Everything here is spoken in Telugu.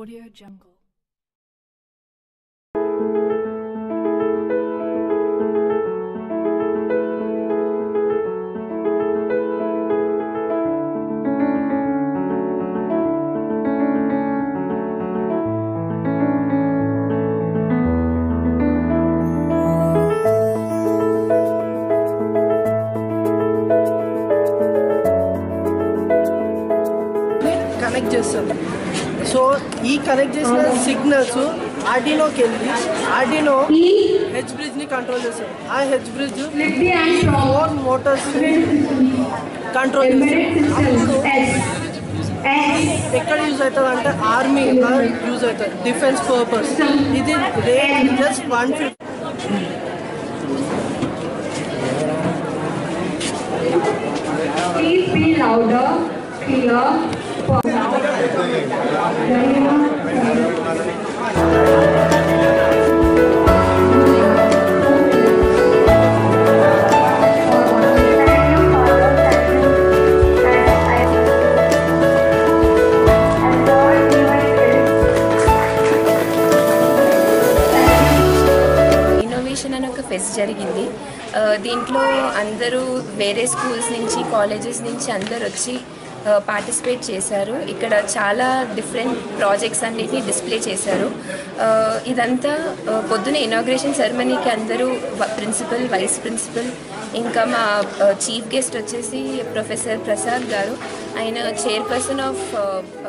AudioJungle. కనెక్ట్ చేస్తాం. సో ఈ కనెక్ట్ చేసిన సిగ్నల్స్ ఆర్డినోకి వెళ్ళి ఆర్డినో హెచ్ బ్రిడ్జ్ ని కంట్రోల్ చేస్తాం. ఆ హెచ్ బ్రిడ్జ్ 4 మోటార్స్ కంట్రోల్ చేస్తాం. ఎక్కడ యూజ్ అవుతుంది అంటే ఆర్మీ యూజ్ అవుతుంది, డిఫెన్స్ పర్పస్. ఇది range just 150. Please be louder, clear. Innovation అనే ఒక ఫెస్ట్ జరిగింది. దీంట్లో అందరూ వేరే స్కూల్స్ నుంచి కాలేజెస్ నుంచి అందరు వచ్చి పార్టిసిపేట్ చేశారు. ఇక్కడ చాలా డిఫరెంట్ ప్రాజెక్ట్స్ అన్నిటిని డిస్ప్లే చేశారు. ఇదంతా పొద్దున ఇనాగ్రేషన్ సెరమనీకి అందరూ ప్రిన్సిపల్, వైస్ ప్రిన్సిపల్, ఇంకా మా చీఫ్ గెస్ట్ వచ్చేసి ప్రొఫెసర్ ప్రసాద్ గారు, ఆయన చైర్పర్సన్ ఆఫ్